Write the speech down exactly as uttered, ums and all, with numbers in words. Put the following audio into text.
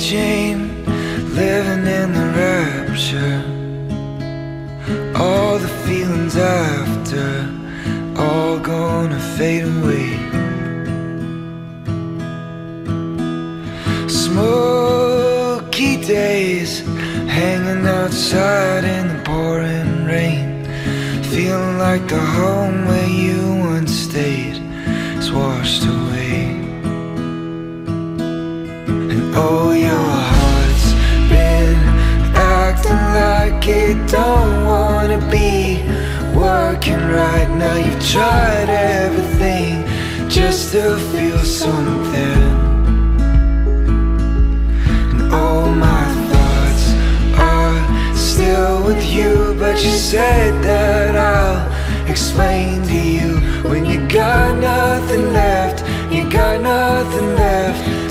chain, living in the rapture. All the feelings after, all gonna fade away. Smoky days, hanging outside in the pouring rain, feeling like the home where you once stayed is washed away. And oh, your heart's been acting like it don't wanna be working right now. You've tried everything just to feel something. And all my thoughts are still with you, but you said that I'll explain to you when you got nothing left, you got nothing left.